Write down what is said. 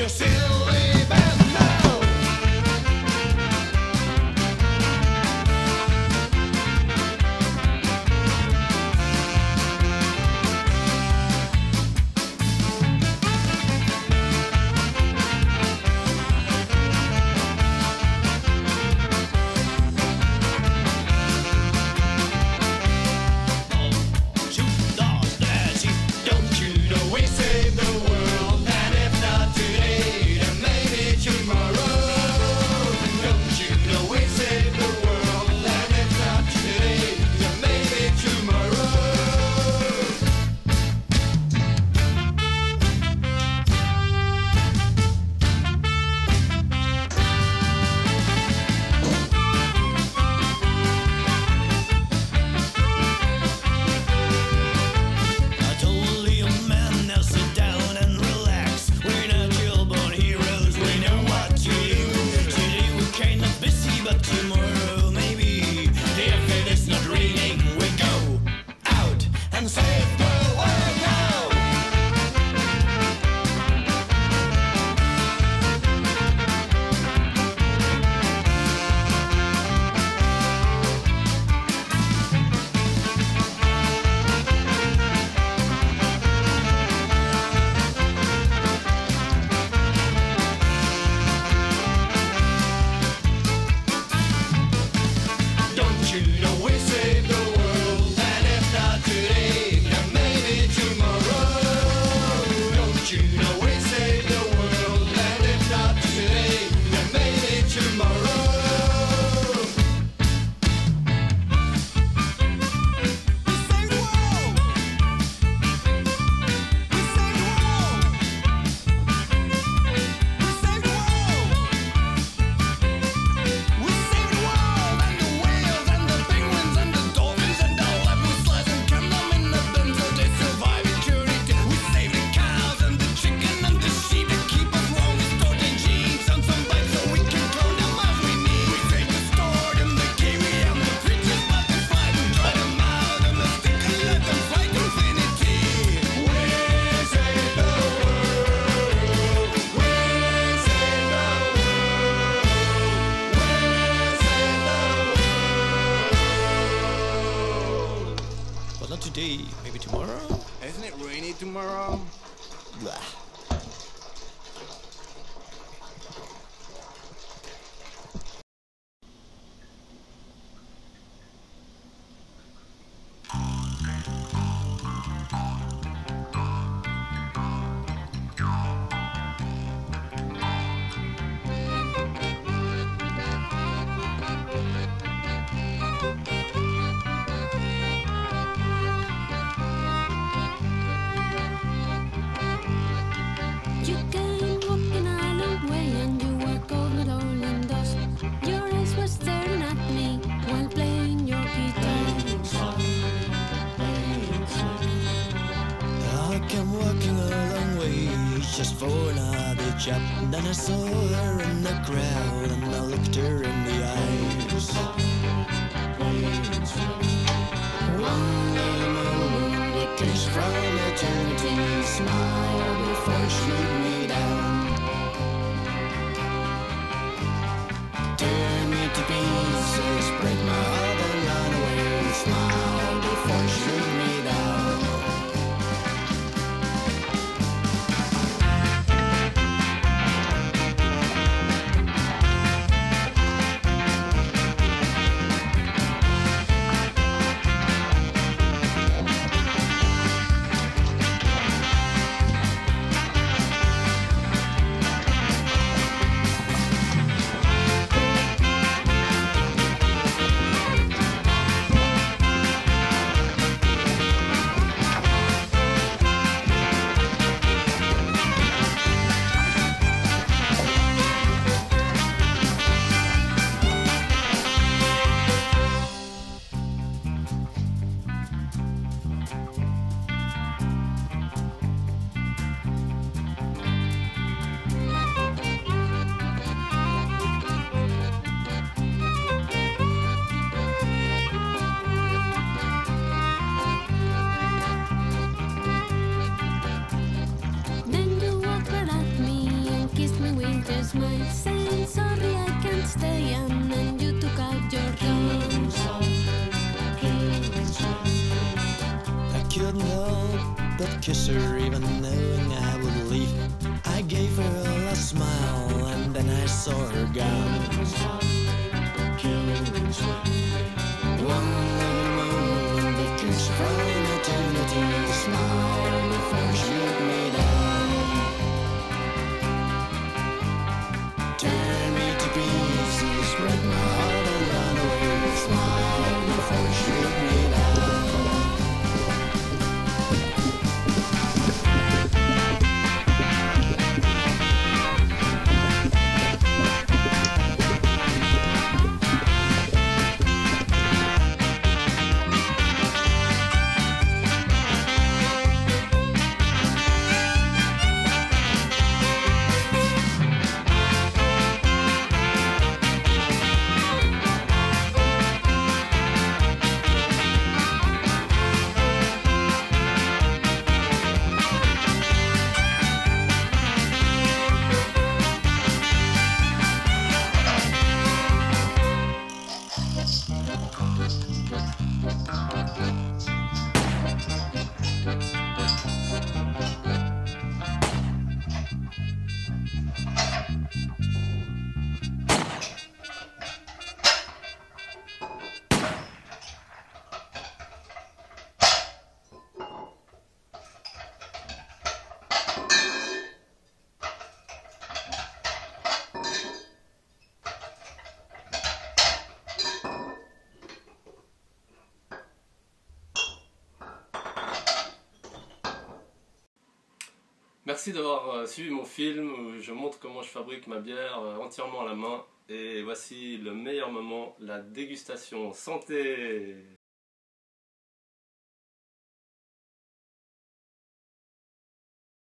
today, maybe tomorrow? Isn't it rainy tomorrow? Blah. Just for another job. Then I saw her in the crowd and I looked her in the eyes. One little moment, a kiss from eternity, smile before she shoot me down. Tear me to pieces, break my heart and run away, smile before she shoot me down. couldn't help but kiss her, even knowing I would leave. I gave her a last smile, and then I saw her gone. One little moment that comes from eternity, the smile before she shoot me down. Turn me to pieces, break my heart and run away. Smile before she shoot me down. Merci d'avoir suivi mon film où je montre comment je fabrique ma bière entièrement à la main. Et voici le meilleur moment, la dégustation. Santé!